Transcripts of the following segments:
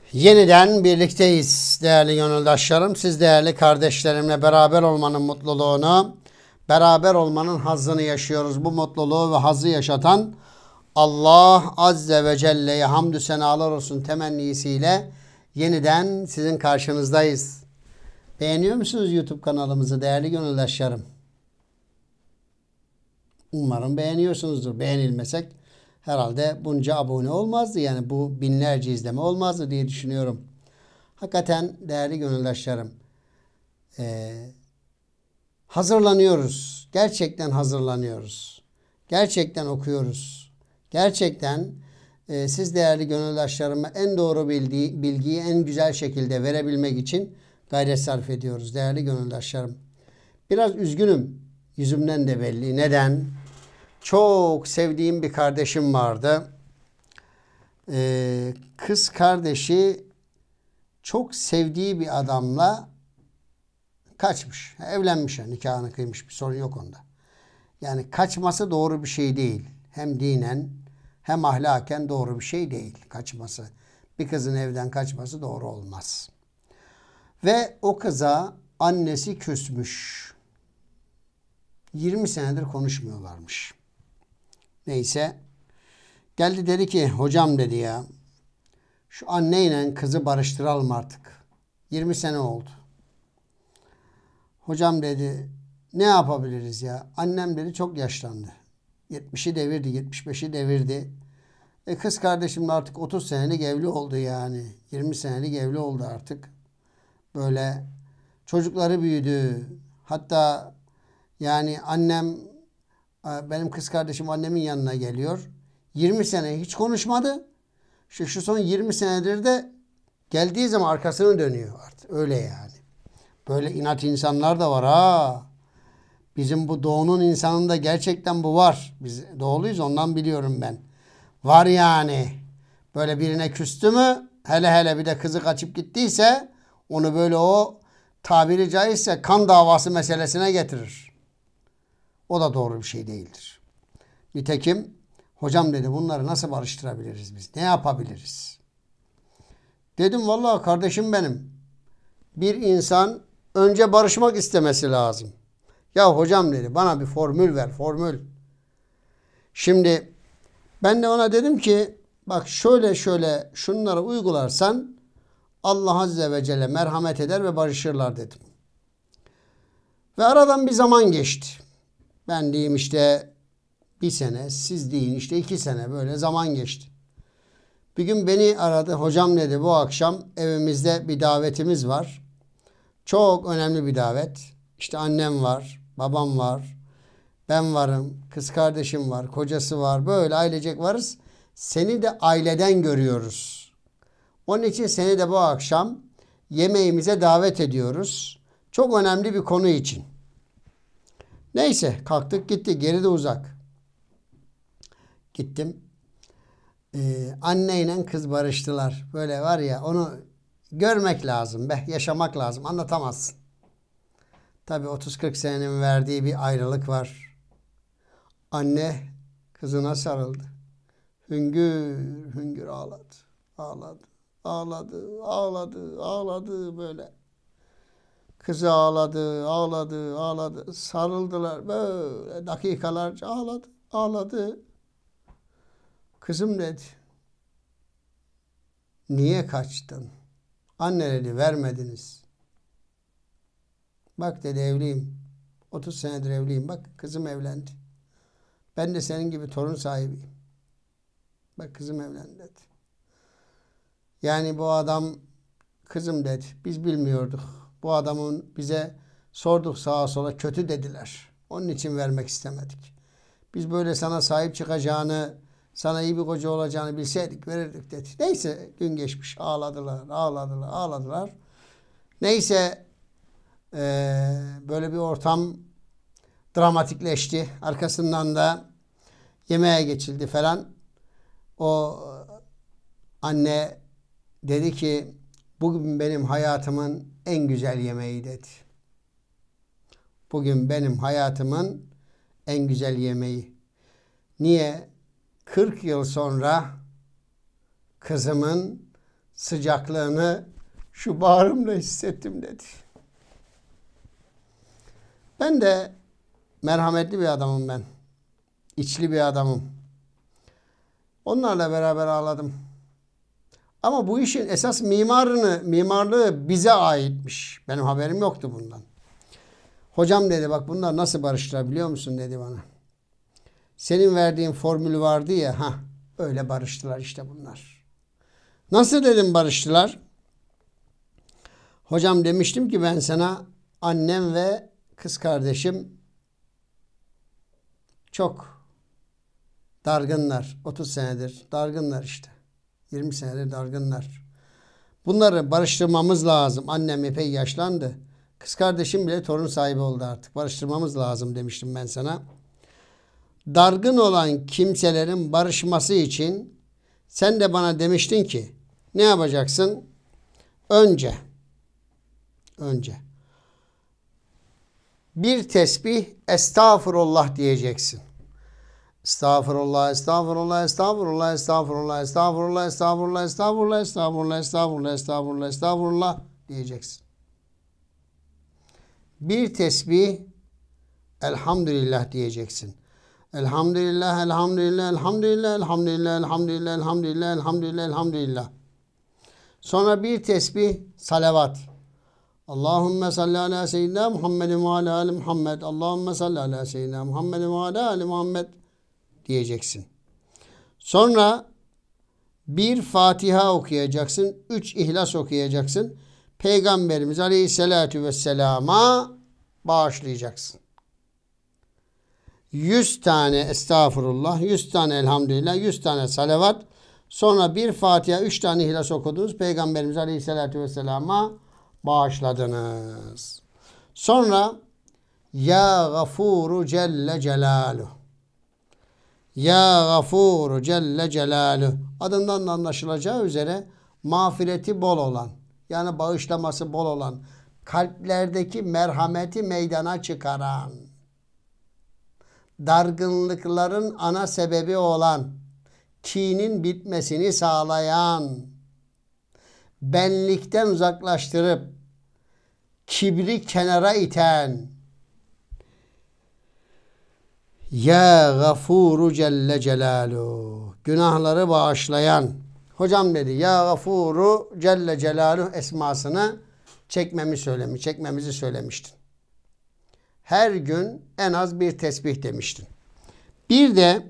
Yeniden birlikteyiz değerli gönüldaşlarım. Siz değerli kardeşlerimle beraber olmanın mutluluğunu, beraber olmanın hazzını yaşıyoruz. Bu mutluluğu ve hazzı yaşatan Allah Azze ve Celle'ye hamdü senalar olsun temennisiyle yeniden sizin karşınızdayız. Beğeniyor musunuz YouTube kanalımızı değerli gönüldaşlarım? Umarım beğeniyorsunuzdur. Beğenilmesek herhalde bunca abone olmazdı. Yani bu binlerce izleme olmazdı diye düşünüyorum. Hakikaten değerli gönüldaşlarım, hazırlanıyoruz. Gerçekten hazırlanıyoruz. Gerçekten okuyoruz. Gerçekten siz değerli gönüldaşlarıma en doğru bilgiyi en güzel şekilde verebilmek için gayret sarf ediyoruz değerli gönüldaşlarım. Biraz üzgünüm. Yüzümden de belli. Neden? Çok sevdiğim bir kardeşim vardı. Kız kardeşi çok sevdiği bir adamla kaçmış. Evlenmiş, nikahını kıymış. Bir sorun yok onda. Yani kaçması doğru bir şey değil. Hem dinen hem ahlaken doğru bir şey değil kaçması. Bir kızın evden kaçması doğru olmaz. Ve o kıza annesi küsmüş. 20 senedir konuşmuyorlarmış. Neyse. Geldi dedi ki hocam dedi ya. Şu anneyle kızı barıştıralım artık. 20 sene oldu. Hocam dedi ne yapabiliriz ya? Annem dedi çok yaşlandı. 70'i devirdi, 75'i devirdi. Kız kardeşim de artık 30 senelik evli oldu yani. 20 senelik evli oldu artık. Böyle çocukları büyüdü. Hatta yani benim kız kardeşim annemin yanına geliyor. 20 sene hiç konuşmadı. Şu son 20 senedir de geldiği zaman arkasını dönüyor artık. Öyle yani. Böyle inat insanlar da var ha. Bizim bu doğunun insanında gerçekten bu var. Biz doğuluyuz ondan biliyorum ben. Var yani. Böyle birine küstü mü hele bir de kızı kaçıp gittiyse onu böyle o tabiri caizse kan davası meselesine getirir. O da doğru bir şey değildir. Nitekim hocam dedi bunları nasıl barıştırabiliriz biz? Ne yapabiliriz? Dedim vallahi kardeşim benim. Bir insan önce barışmak istemesi lazım. Ya hocam dedi bana bir formül ver, formül. Şimdi ben de ona dedim ki bak şöyle şunları uygularsan Allah Azze ve Celle merhamet eder ve barışırlar dedim. Ve aradan bir zaman geçti. Ben diyeyim işte bir sene, siz deyin işte 2 sene böyle zaman geçti. Bir gün beni aradı. Hocam dedi bu akşam evimizde bir davetimiz var. Çok önemli bir davet. İşte annem var, babam var, ben varım, kız kardeşim var, kocası var. Böyle ailecek varız. Seni de aileden görüyoruz. Onun için seni de bu akşam yemeğimize davet ediyoruz. Çok önemli bir konu için. Neyse kalktık gitti. Geri de uzak. Gittim. Anneyle kız barıştılar. Böyle var ya onu görmek lazım be. Yaşamak lazım. Anlatamazsın. Tabii 30-40 senenin verdiği bir ayrılık var. Anne kızına sarıldı. Hüngür hüngür ağladı. Ağladı. Ağladı. Ağladı. Ağladı böyle. Kızı ağladı. Ağladı. Ağladı. Sarıldılar. Böyle dakikalarca ağladı. Ağladı. Kızım dedi. Niye kaçtın? Anne dedi vermediniz. Bak dedi evliyim. 30 senedir evliyim. Bak kızım evlendi. Ben de senin gibi torun sahibiyim. Bak kızım evlendi dedi. Yani bu adam kızım dedi. Biz bilmiyorduk. Bu adamın bize sorduk sağa sola kötü dediler. Onun için vermek istemedik. Biz böyle sana sahip çıkacağını, sana iyi bir koca olacağını bilseydik verirdik dedi. Neyse gün geçmiş. Ağladılar. Neyse böyle bir ortam dramatikleşti. Arkasından da yemeğe geçildi falan. O anne dedi ki bugün benim hayatımın en güzel yemeği dedi. Bugün benim hayatımın en güzel yemeği. Niye? 40 yıl sonra kızımın sıcaklığını şu bağrımla hissettim dedi. Ben de merhametli bir adamım ben. İçli bir adamım. Onlarla beraber ağladım. Ama bu işin esas mimarlığı bize aitmiş. Benim haberim yoktu bundan. Hocam dedi, bak bunlar nasıl barıştılar biliyor musun dedi bana. Senin verdiğin formülü vardı ya, öyle barıştılar işte bunlar. Nasıl dedim barıştılar? Hocam demiştim ki ben sana, annem ve kız kardeşim çok dargınlar. 30 senedir dargınlar işte. 20 senedir dargınlar. Bunları barıştırmamız lazım. Annem epey yaşlandı. Kız kardeşim bile torun sahibi oldu artık. Barıştırmamız lazım demiştim ben sana. Dargın olan kimselerin barışması için sen de bana demiştin ki ne yapacaksın? Önce bir tesbih estağfurullah diyeceksin. Estağfurullah, estağfurullah, estağfurullah, estağfurullah, estağfurullah, estağfurullah, estağfurullah, estağfurullah, estağfurullah, estağfurullah, estağfurullah diyeceksin. Bir tesbih elhamdülillah diyeceksin. Elhamdülillah, elhamdülillah, elhamdülillah, elhamdülillah, elhamdülillah, elhamdülillah, elhamdülillah, elhamdülillah. Sonra bir tesbih salavat. Allahümme salli ala seyyidina Muhammedin ve ala ali Muhammed. Allahümme salli ala seyyidina Muhammedin ve ala ali Muhammed diyeceksin. Sonra bir Fatiha okuyacaksın. 3 İhlas okuyacaksın. Peygamberimiz Aleyhisselatü Vesselam'a bağışlayacaksın. 100 tane estağfurullah, 100 tane elhamdülillah, 100 tane salavat. Sonra bir Fatiha, 3 tane İhlas okudunuz. Peygamberimiz Aleyhisselatü Vesselam'a bağışladınız. Sonra Ya Gafuru Celle Celaluhu. Ya Gafuru Celle Celaluhu. Adından da anlaşılacağı üzere mağfireti bol olan, yani bağışlaması bol olan, kalplerdeki merhameti meydana çıkaran, dargınlıkların ana sebebi olan, kinin bitmesini sağlayan, benlikten uzaklaştırıp kibri kenara iten Ya Gafuru Celle Celaluhu, günahları bağışlayan. Hocam dedi Ya Gafuru Celle Celaluhu esmasını çekmemizi söylemiştin. Her gün en az bir tesbih demiştin. Bir de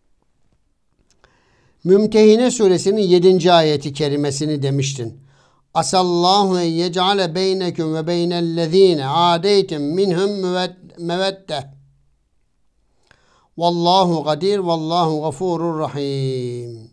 Mümtehine suresinin 7. ayeti kerimesini demiştin. Asallahu en yec'ale beyneküm ve beynellezine adeytum minhum mevedde. Vallahu kadir, vallahu gafurur rahim.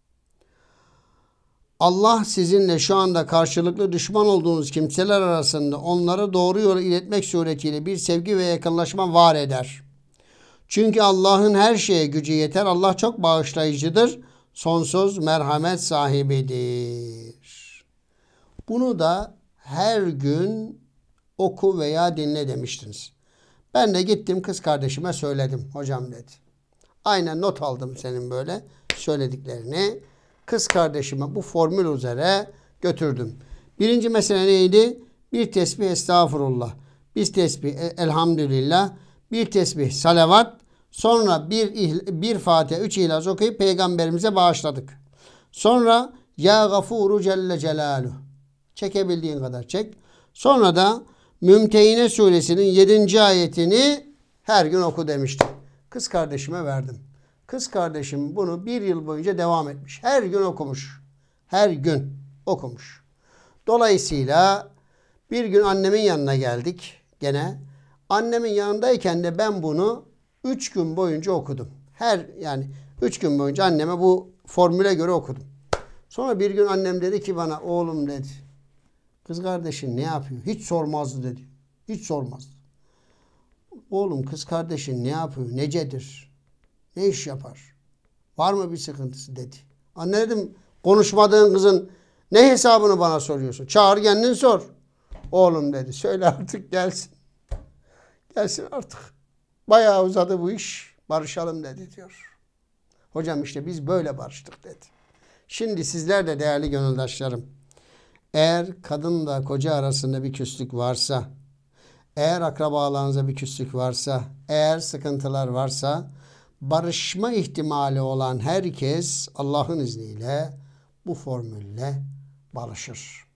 Allah sizinle şu anda karşılıklı düşman olduğunuz kimseler arasında onları doğru yola iletmek suretiyle bir sevgi ve yakınlaşma var eder. Çünkü Allah'ın her şeye gücü yeter. Allah çok bağışlayıcıdır. Sonsuz merhamet sahibidir. Bunu da her gün oku veya dinle demiştiniz. Ben de gittim kız kardeşime söyledim. Hocam dedi. Aynen not aldım senin böyle söylediklerini. Kız kardeşime bu formül üzere götürdüm. Birinci mesele neydi? Bir tesbih estağfurullah. Bir tesbih elhamdülillah. Bir tesbih salavat. Sonra bir Fatiha, 3 İhlas okuyup Peygamberimize bağışladık. Sonra Ya Gafuru Celle Celaluhu. Çekebildiğin kadar çek. Sonra da Mümtehine suresinin 7. ayetini her gün oku demiştim. Kız kardeşime verdim. Kız kardeşim bunu 1 yıl boyunca devam etmiş. Her gün okumuş. Her gün okumuş. Dolayısıyla bir gün annemin yanına geldik gene. Annemin yanındayken de ben bunu 3 gün boyunca okudum. 3 gün boyunca anneme bu formüle göre okudum. Sonra bir gün annem dedi ki bana, oğlum dedi, kız kardeşin ne yapıyor? Hiç sormazdı dedi. Hiç sormazdı. Oğlum kız kardeşin ne yapıyor? Necedir? Ne iş yapar? Var mı bir sıkıntısı dedi. Anne dedim, konuşmadığın kızın ne hesabını bana soruyorsun? Çağır kendin sor. Oğlum dedi, söyle artık gelsin. Gelsin artık. Bayağı uzadı bu iş. Barışalım dedi diyor. Hocam işte biz böyle barıştık dedi. Şimdi sizler de değerli gönüldaşlarım, Eğer kadınla koca arasında bir küslük varsa, eğer akrabalarınızda bir küslük varsa, eğer sıkıntılar varsa, barışma ihtimali olan herkes Allah'ın izniyle bu formülle barışır.